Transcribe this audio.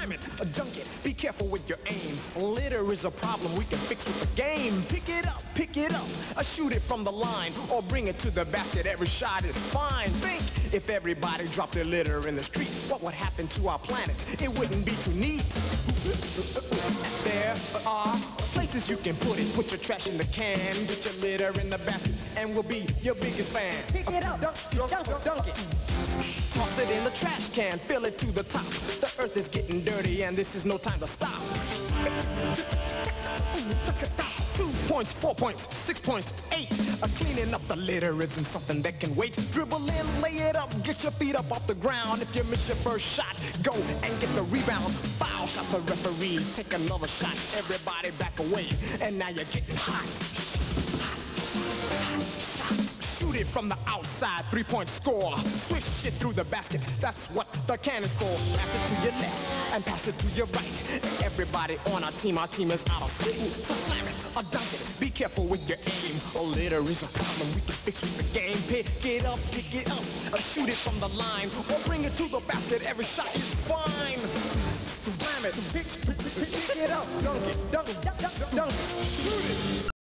slam it, dunk it, be careful with your aim. Litter is a problem we can fix with the game. Pick it up, shoot it from the line, or bring it to the basket. Every shot is fine. Think, if everybody dropped their litter in the street, what would happen to our planet? It wouldn't be too neat. There are places you can put it. Put your trash in the can, get your litter in the basket, and we'll be your biggest fan. Pick it up, dunk it. Toss it in the trash can, fill it to the top. The earth is getting dirty and this is no time to stop. 2 points, 4 points, 6 points, 8. Cleaning up the litter isn't something that can wait. Dribble in, lay it up, get your feet up off the ground. If you miss your first shot, go and get the rebound. Foul shot the referee, take another shot. Everybody back away, and now you're getting hot. Shoot it from the outside, 3-point score. Swish it through the basket, that's what the can is for. Pass it to your left, and pass it to your right. Everybody on our team is out of sight. So slam it, or dunk it, be careful with your aim. A litter is a problem we can fix with the game. Pick it up, shoot it from the line, or bring it to the basket. Every shot is fine. Slam it, pick it up, dunk it, dunk it.